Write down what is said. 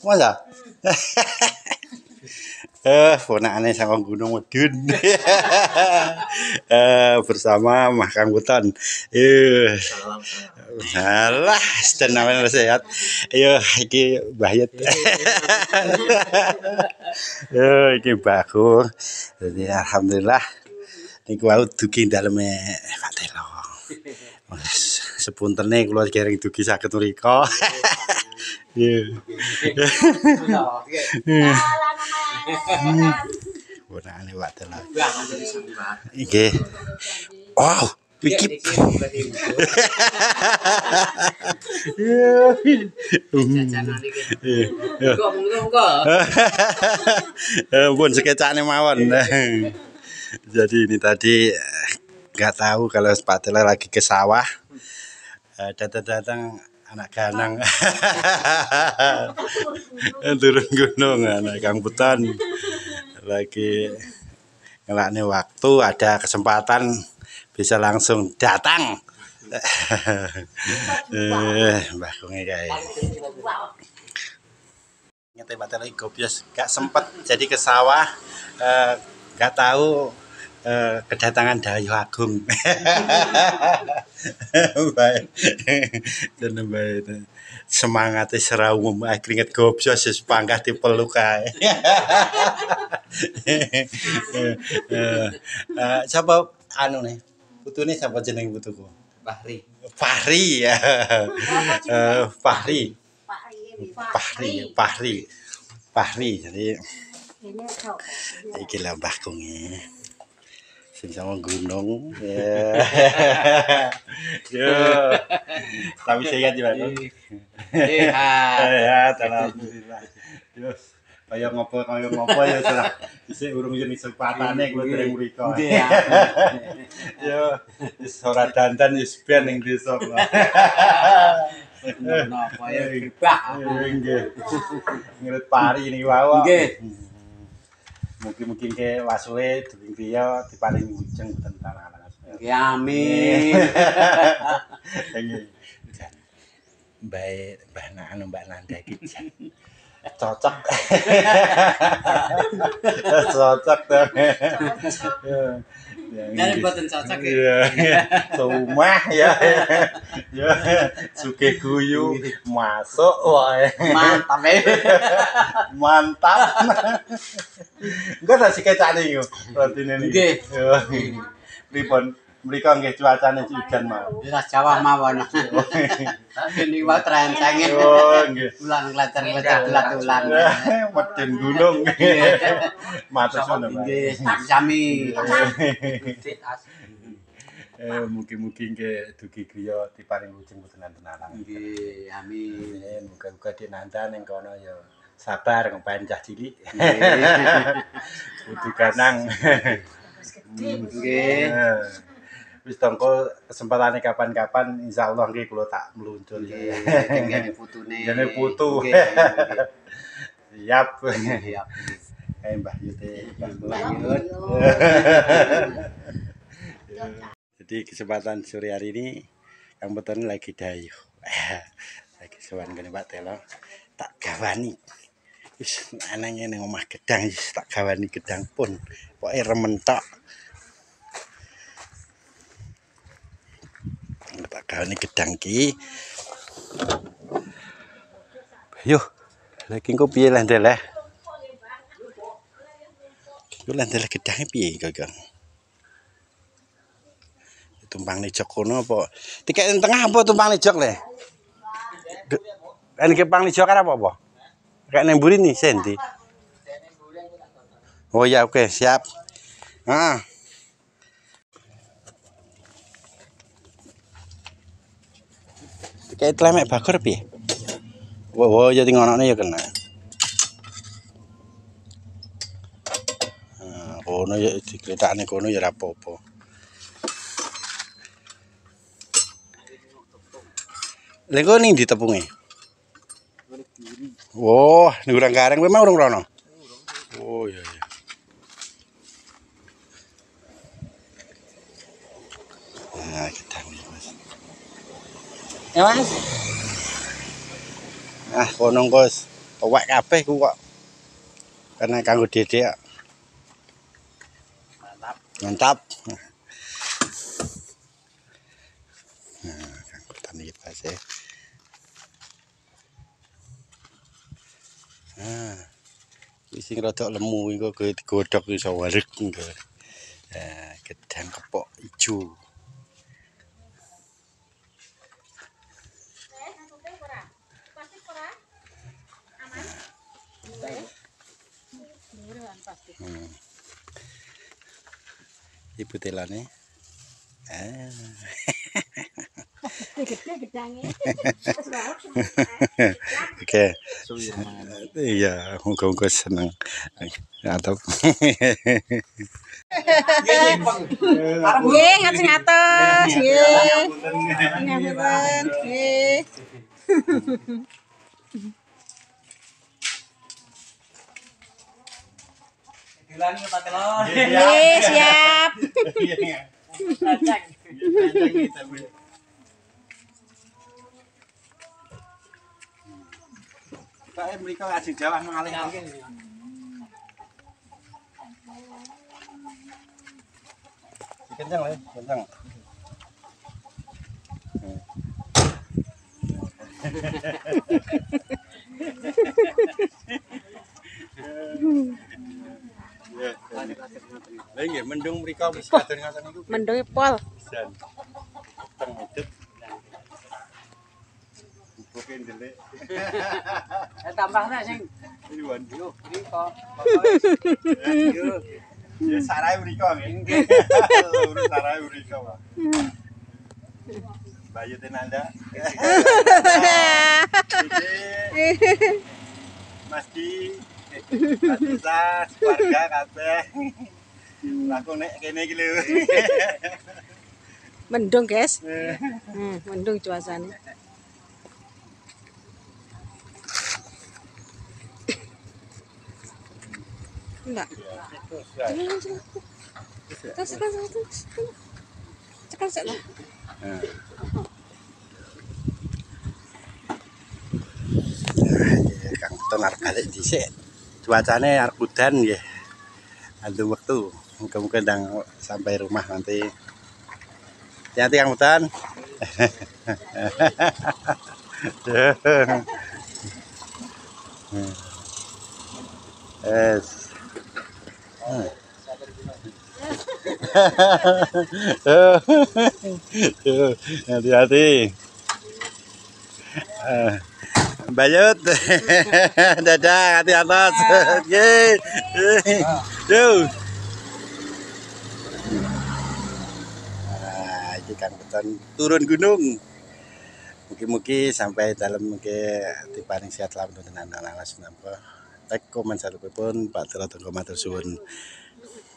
Masa? Ponakane sama Gunung Medun. Bersama Mah Kang Buton. Salah, namanya sehat. Ayo, iki Bahyut. Yo, iki bagus. Jadi alhamdulillah niku wau dugi daleme Pak Telo. Sepuntene kula dereng dugi saged mrika. Ponakane Pak Telo. Nggih. Wow, iki. Pun sketsane mawon. Jadi ini tadi nggak tahu kalau Pak Telo lagi ke sawah. Datang-datang anak ganang. Turun gunung anak Kang Buton. Lagi ngelakne waktu, ada kesempatan bisa langsung datang. Mbah Kunge kae. Ngete Pak Telo gobyos gak sempet jadi ke sawah, gak tahu kedatangan Dayu Agung. Baik. Jeneng bae. Semangate sera umum keringet gobyos wis panggah dipeluk kae. Sapa anune? Putune sapa jeneng putuku? Fahri. Fahri ya. Fahri. Jadi iki lah Mbah Kunge. Sing sama gunung. Ya. Yo. Tapi sehat ya, Pak. Sehat. Alhamdulillah. Yo. Kaya ngopo ya salah. Isih urung yen kesempatane kula dereng mriko. Yo, wis ora dandan wis ben ning desa kula. Napa ya gebak. Nggih. Ngirit pari niki wae. Nggih. Mugi-mugi ke wasuwe dening dia diparingi ujeng boten talangan. Nggih amin. Nggih. Mbak Nanda iki cocok. Cocok ta. Nek boten cocok ya. Rumah ya. Ya, sugih guyu masuk wae. Mantap. Mantap. Enggak tak sikecane yo. Artine niki. Nggih. Pripun? Mriko nggih cuacane hujan mawon. Wis Jawa mawon. Ini wae trencenge. Oh, nggih. Ulan nglecer-nglecer ulan. Medun gunung. Matur nuwun, Pak. Nggih, sami. Mugi-mugi nggih dugi griya diparing ujung boten tenanan. Nggih, amin. Muga-muga dinanda ning kono ya sabar ngepain cah cilik. Kudu ganang. Nggih. Wis tongko kesempatane kapan-kapan insyaallah nggih kula tak meluncur. Nggih, putune. Jane putu. Siap. Siap. Mbah Yute. Lanjut. Jadi kesempatan sore hari ini Kang Buton lagi dayu. Lagi sowan kene Pak Telo. Tak gawani. Wis anane ning omah gedang wis tak gawani gedang pun. Pokoke remen tok. Tak gawani gedang ki. Yo, lagi engko piye lah ndeleh? Yo lah ndeleh gedange piye kok? Tumpang nih jok kono apa? Tiket ning tengah apa tumpang nih jok le? Kan kepang nih jok apa? Kayak nang mburi nih sendi. Oh ya oke, siap. Tiket tlemek bakar piye? Wo ya tingonone ya kena. Kono ya dikletakne kono ya ora apa-apa. Lha kok ning ndi tepunge? Wah, ning urang kareng kowe mau urung rono? Oh iya. Nah, gedang iki, Mas. Ya, Mas. Kono kos Owek kabeh ku kok. Karena kanggo dedek. Mantap. Mantap. Nah, kanggo tani kita sih. Nah, sing rada lemu iku digodhog iso wareg engko. Nah, gedang kepok ijo. Ibu telane. Oke. Iya, muga-muga seneng. Mantap. Nggih, ngatos-ngatos. Nggih. Ngapunten. Nggih. Dilan Pak Telo. Nggih, siap. Pak mriko ajeng jawah malih. Kencang lho, kencang. Lah nggih mendung mriko wis kadon ngoten niku. Mendunge pol. Pisan. Teng medhit. Buke ndelik. Tambahna sing Iwan. yo mriko. Yo. Ya sarae mriko nggih. Urus sarae mriko, Pak. Bayu Tenanda. Mas Di. Bisa keluarga kabeh. Laku nek kene iki lho. Mendung, guys. Mendung cuacane. Enggak. Terus. Cekal sakno. Kang Tonar balik dhisik. Cuacane arep udan nggih. Antu wektu. Muga-muga ndang sampai rumah nanti. Hati-hati Kang Udan. Es. Hati-hati. Bayut. Dadah, hati atas. Yeay. Yo. Nah, iki Kang Udan turun gunung. Mugi-mugi sampai dalam mugi tipaning sehat lamun tenan alas menapa. Like, komen, salubipun Pak Telo Tengko matur suwun.